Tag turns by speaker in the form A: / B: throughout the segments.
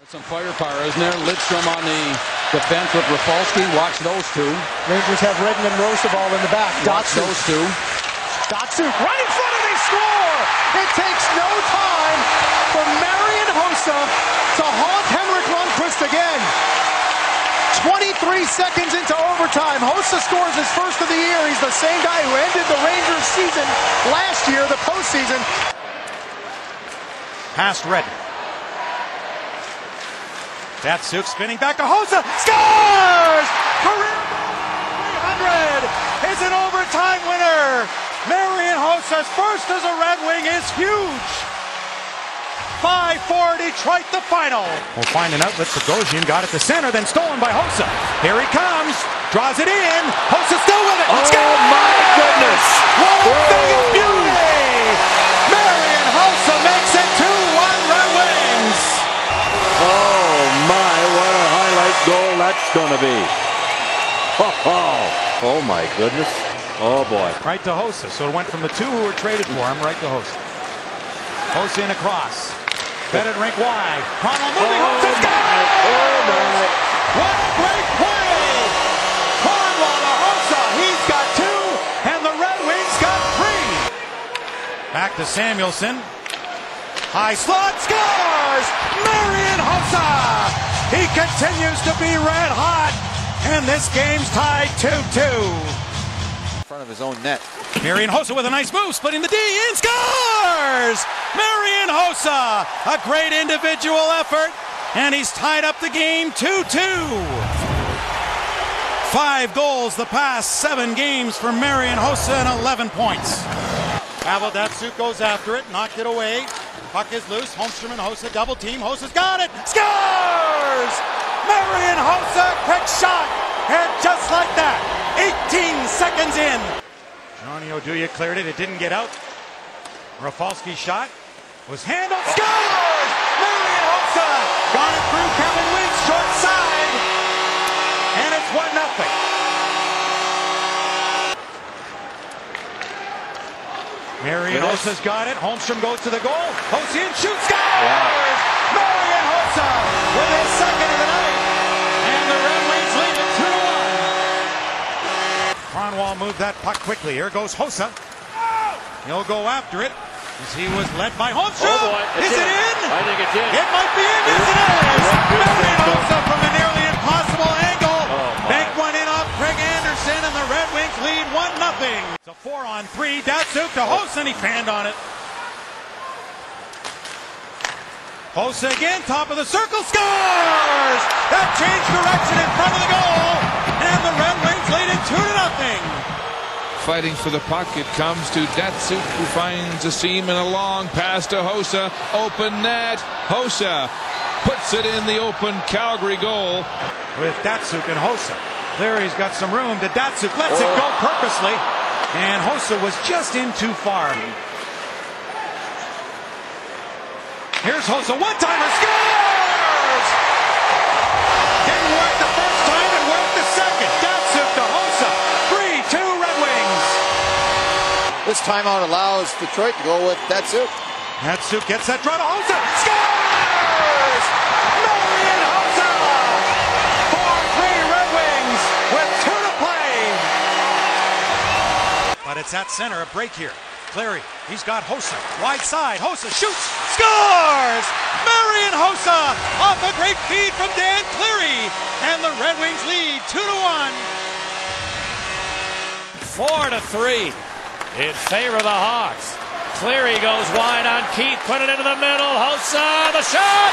A: Some firepower, isn't there? Lidstrom on the defense with Rafalski. Watch those two.
B: Rangers have Redden and Rosabal in the back.
A: Watch those two.
B: Datsyuk right in front, and they score! It takes no time for Marian Hossa to haunt Henrik Lundqvist again. 23 seconds into overtime, Hossa scores his first of the year. He's the same guy who ended the Rangers season last year, the postseason.
C: Past Redden. Datsyuk spinning back to Hossa. Scores! Career 300 is an overtime winner. Marian Hossa's first as a Red Wing is huge. 5-4 Detroit, the final. We'll find an outlet for Goshen. Got it to center, then stolen by Hossa. Here he comes. Draws it in. Hossa still with it.
A: Oh, my goodness.
C: What a thing of beauty. Marian Hossa makes it 2-1 Red Wings.
D: Oh my, what a highlight goal that's going to be. Oh my goodness. Oh boy.
C: Right to Hossa. So it went from the two who were traded for him right to Hossa. Hossa in across. Bedded rink wide. Connell moving. Hossa scores!
D: Oh my.
C: What a great play! Cornwall to Hossa. He's got two, and the Red Wings got three. Back to Samuelsson. High slot, scores! Marian Hossa! He continues to be red hot, and this game's tied 2-2.
E: In front of his own net.
C: Marian Hossa with a nice move, splitting the D, in, scores! Marian Hossa, a great individual effort, and he's tied up the game 2-2. 5 goals the past 7 games for Marian Hossa and 11 points. Pavel Datsyuk goes after it, knocked it away. Puck is loose. Holmstrom and Hossa double team. Hossa's got it. Scores! Marian Hossa, quick shot. And just like that, 18 seconds in. Johnny Oduya cleared it. It didn't get out. Rafalski's shot was handled. Scores! Marian Hossa got it through Kevin Weeks, short side. And it's 1-0. Marian Hossa's got it. Holmstrom goes to the goal. Hossa shoots. Scores! Wow. Marian Hossa with his second of the night. And the Red Wings lead it 2-1. Cornwall moved that puck quickly. Here goes Hossa. He'll go after it as he was led by Holmstrom.
D: Oh boy,
C: is it in?
D: I think it's in.
C: It might be in. Yes, it is. Marian Hossa from a nearly impossible angle. Bank one in off Craig Anderson, and the Red Wings lead 1-0. It's a 4-on-3. Datsyuk to Hossa, and he fanned on it. Hossa again, top of the circle, scores! That changed direction in front of the goal, and the Red Wings lead it 2-0.
F: Fighting for the puck, it comes to Datsyuk, who finds a seam and a long pass to Hossa. Open net. Hossa puts it in the open Calgary goal.
C: With Datsyuk and Hossa. Cleary's got some room to Datsyuk. Lets it go purposely. And Hossa was just in too far. Here's Hossa. One-timer. Scores! Didn't work the first time. It worked the second. Datsyuk to Hossa. 3-2 Red Wings.
E: This timeout allows Detroit to go with Datsyuk.
C: Datsyuk gets that draw to Hossa. Scores! Marian Hossa! 4-3 Red Wings with 2 to play. But it's at center, a break here. Cleary, he's got Hossa. Wide side, Hossa shoots, scores! Marian Hossa off a great feed from Dan Cleary. And the Red Wings lead 2-1.
G: 4-3 in favor of the Hawks. Cleary goes wide on Keith, put it into the middle. Hossa, the shot!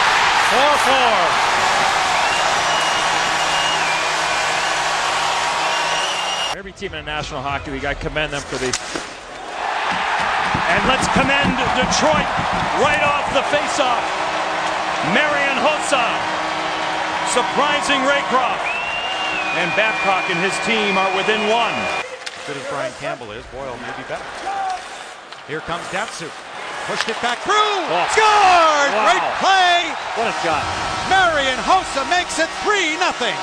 G: 4-4. Every team in the National Hockey League, I commend them for the... And let's commend Detroit right off the face-off. Marian Hossa, surprising Raycroft. And Babcock and his team are within 1.
C: Good as Brian Campbell is, Boyle may be better. Here comes Datsyuk. Pushed it back through. Oh. Scored! Wow. Great play.
G: What a shot.
C: Marian Hossa makes it 3-0.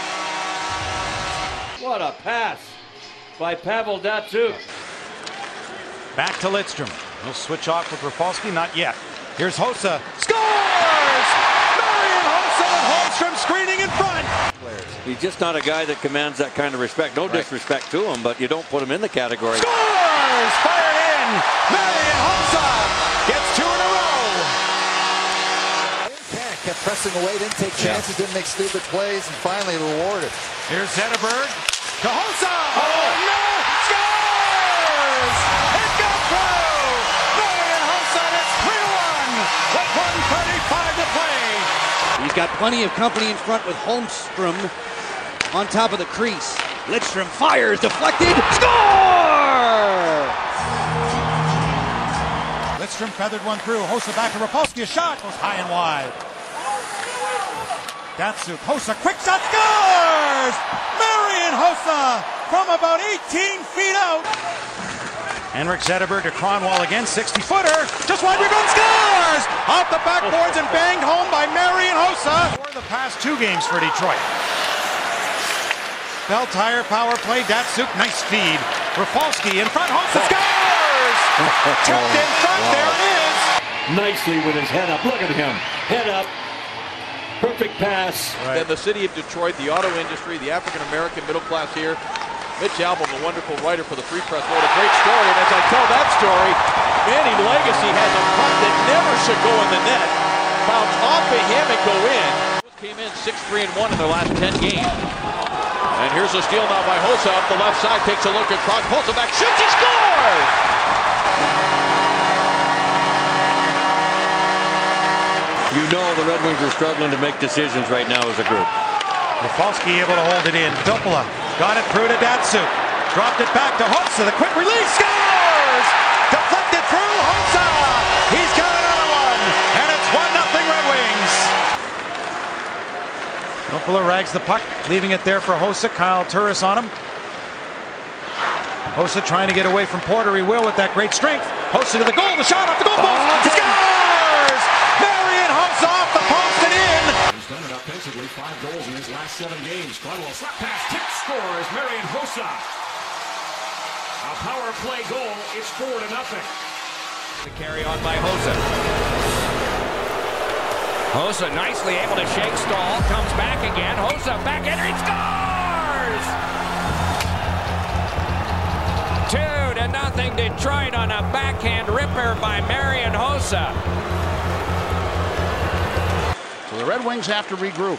G: What a pass by Pavel Datsyuk.
C: Back to Lidstrom. He'll switch off with Rafalski. Not yet. Here's Hossa. Scores! Marian
D: just not a guy that commands that kind of respect. No disrespect to him, but you don't put him in the category.
B: Scores! Fired in! Marian Hossa gets 2 in a row.
E: Kept pressing away, didn't take chances, didn't make stupid plays, and finally rewarded.
C: Here's Zetterberg to Hossa. Oh, no! Scores! It got through! Marian Hossa, it's 3-1 with 1:35 to play.
A: He's got plenty of company in front with Holmstrom on top of the crease. Lidstrom fires, deflected, score!
C: Lidstrom feathered one through. Hossa back to Rapolsky. A shot goes high and wide. Datsuk, Hossa, quick shot, scores! Marian Hossa from about 18 feet out. Henrik Zetterberg to Kronwall again, 60-footer. Just wide rebound, scores! Off the backboards and banged home by Marian Hossa. For the past 2 games for Detroit. Bell Tire power play, Datsuk, nice feed. Rafalski in front, Hossa scores! Tipped in front, there it is!
D: Nicely with his head up. Look at him. Head up. Perfect pass.
E: Then the city of Detroit, the auto industry, the African-American middle class here. Mitch Albom, a wonderful writer for the Free Press, wrote a great story. And as I tell that story, Manny Legacy has a punt that never should go in the net. Bounce off of him and go in. Came in 6-3-1 in their last 10 games. And here's a steal now by Hossa up the left side. Takes a look at Cross. Hossa back, shoots, he scores!
D: You know the Red Wings are struggling to make decisions right now as a group.
C: Rafalski able to hold it in. Filppula got it through to Datsuk. Dropped it back to Hossa. The quick release, scores! Deflected through Hossa. He's got another one, and it's 1-0 Red Wings. Filppula rags the puck, leaving it there for Hossa. Kyle Turris on him. Hossa trying to get away from Porter. He will with that great strength. Hossa to the goal. The shot off the goal post. Scores! Marian Hossa off the post and in.
H: He's done it offensively. 5 goals in his last 7 games. Kronwall slap pass, tip, scores. Marian Hossa. A power play goal. It's 4-0.
G: The carry on by Hossa. Hossa nicely able to shake Stahl. Comes back again. Hossa back in. He scores! 2-0 Detroit on a backhand ripper by Marian Hossa.
I: So the Red Wings have to regroup.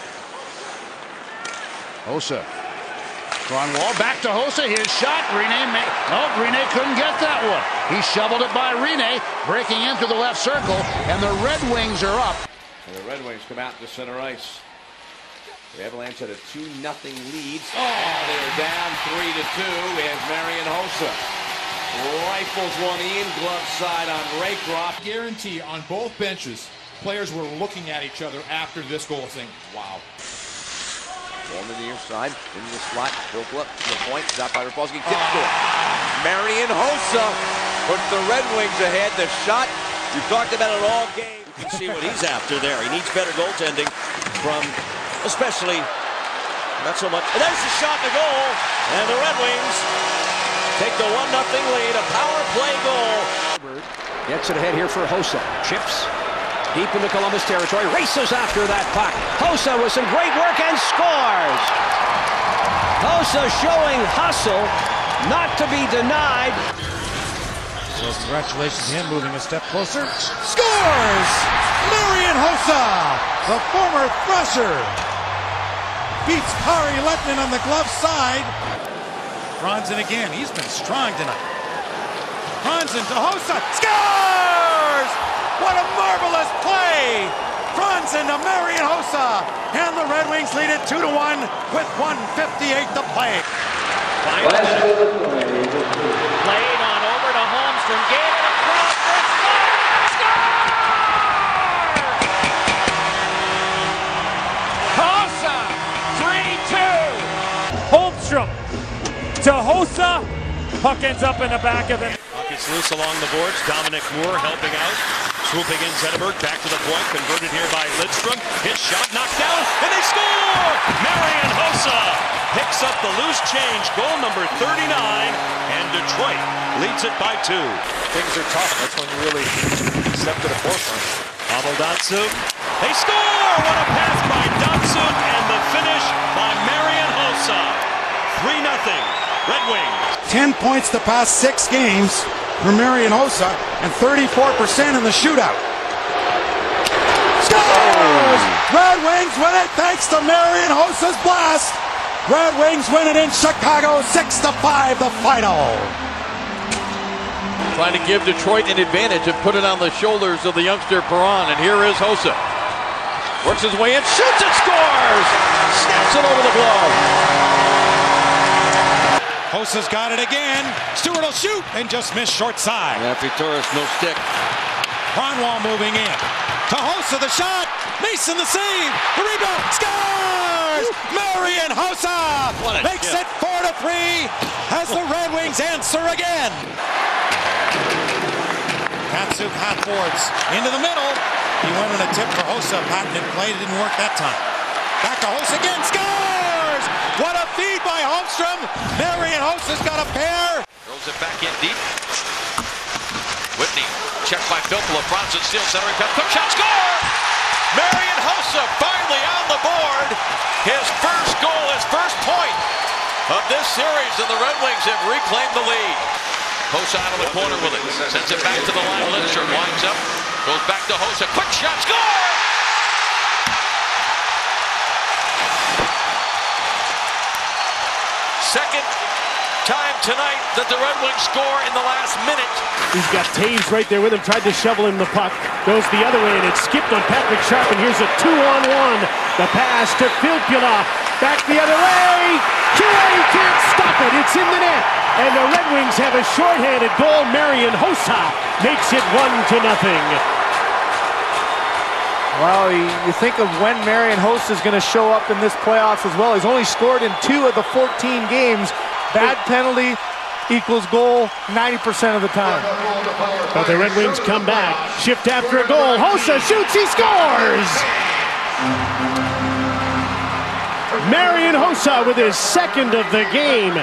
I: Hossa. Kronwall back to Hossa. His shot. Rene couldn't get that one. He shoveled it by Rene, breaking into the left circle, and the Red Wings are up.
H: And the Red Wings come out to center ice. The Avalanche had a 2-0 lead. Oh, they're down 3-2 as Marian Hossa rifles one in, glove side on Raycroft.
J: Guarantee on both benches, players were looking at each other after this goal saying, wow.
E: Ball to the near side, into the slot, Filppula to the point, stopped by Rafalski, tipped to it. Marian Hossa puts the Red Wings ahead. The shot, we've talked about it all game.
D: You can see what he's after there. He needs better goaltending from, especially, not so much. And there's the shot to goal, and the Red Wings take the 1-0 lead, a power play goal.
K: Gets it ahead here for Hossa. Chips deep into Columbus territory, races after that puck. Hossa with some great work and scores. Hossa showing hustle, not to be denied.
C: So congratulations to him, moving a step closer. Scores! Marian Hossa, the former Thrasher, beats Kari Lehtonen on the glove side. Franzen again, he's been strong tonight. Franzen to Hossa, scores! What a marvelous play! Franzen to Marian Hossa, and the Red Wings lead it 2-1 with 1:58 to play.
G: Played on over to Holmstrom, gave it across for score! Hossa, 3-2. Holmstrom to Hossa. Puck ends up in the back of it.
H: Puck is loose along the boards. Dominic Moore helping out. Swooping in Zetterberg, back to the point, converted here by Lidstrom. His shot knocked down, and they score! Marian Hossa picks up the loose change, goal number 39, and Detroit leads it by 2.
E: Things are tough. That's when you really step to the forefront.
H: Pavel Datsuk, they score! What a pass by Datsuk, and the finish by Marian Hossa. Red Wings.
C: 10 points the past 6 games for Marian Hossa and 34% in the shootout. Scores! Red Wings win it thanks to Marian Hossa's blast. Red Wings win it in Chicago, 6-5 the final.
E: Trying to give Detroit an advantage and put it on the shoulders of the youngster Perron, and here is Hossa. Works his way in, shoots and scores! Snaps it over the glove.
C: Hossa's got it again. Stewart will shoot and just miss short side.
D: Torres, no stick.
C: Kronwall moving in. To Hossa, the shot. Mason, the save. The rebound. Scores! Marian Hossa makes it 4-3 as the Red Wings answer again. Katsuk half-boards into the middle. He went in a tip for Hossa. Patented play. Didn't work that time. Back to Hossa again. Scores! What a feed by Holmstrom. Marian Hossa's got a pair.
H: Throws it back in deep. Whitney checked by Filppula. Franzen steals centering pass. Quick shot, score! Marian Hossa finally on the board. His first goal, his first point of this series, and the Red Wings have reclaimed the lead. Hossa out of the corner with it. Sends it back to the line. Lindstrom winds up. Goes back to Hossa. Quick shot, score! Second time tonight that the Red Wings score in the last minute.
L: He's got Taves right there with him, tried to shovel him the puck. Goes the other way, and it skipped on Patrick Sharp, and here's a 2-on-1. The pass to Filppula. Back the other way. QA can't stop it. It's in the net. And the Red Wings have a shorthanded goal. Marian Hossa makes it 1-0.
B: Well, you think of when Marian Hossa is going to show up in this playoffs as well. He's only scored in 2 of the 14 games. Bad penalty equals goal 90% of the time.
L: But the Red Wings come back. Shift after a goal. Hossa shoots. He scores! Marian Hossa with his second of the game.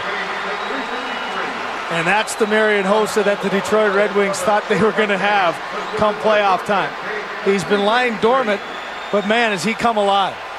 B: And that's the Marian Hossa that the Detroit Red Wings thought they were going to have come playoff time. He's been lying dormant, but man, has he come alive.